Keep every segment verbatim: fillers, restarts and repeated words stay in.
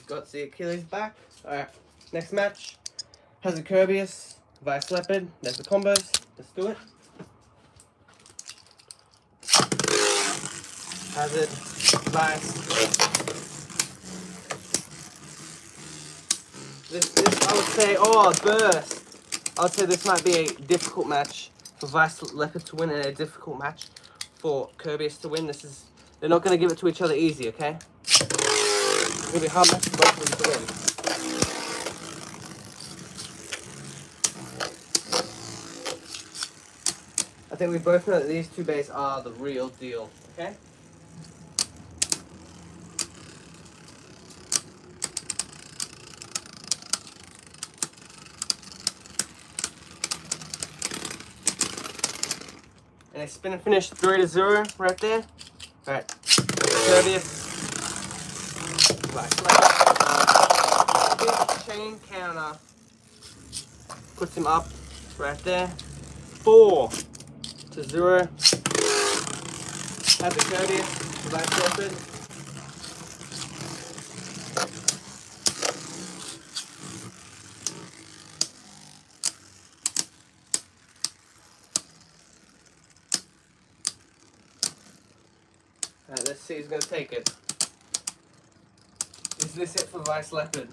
got the Achilles back. Alright, next match has a Kerbeus, Vise Leopard. There's the combos. Let's do it. Hazard, Vise. This, this, I would say, oh, burst. I would say this might be a difficult match for Vise Leopard to win and a difficult match for Kerbeus to win. This is, they're not going to give it to each other easy, okay? It's going to be a hard match for both of them to win. I think we both know that these two bays are the real deal, okay? And a spin and finish three to zero right there. Alright. Kerbeus. Vise Leopard. Big chain counter. Puts him up right there. Four to zero. Have the Kerbeus. Vise Leopard. Alright, let's see who's going to take it. Is this it for Vise Leopard?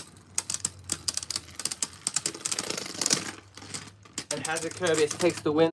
And Hazard Kerbeus takes the win.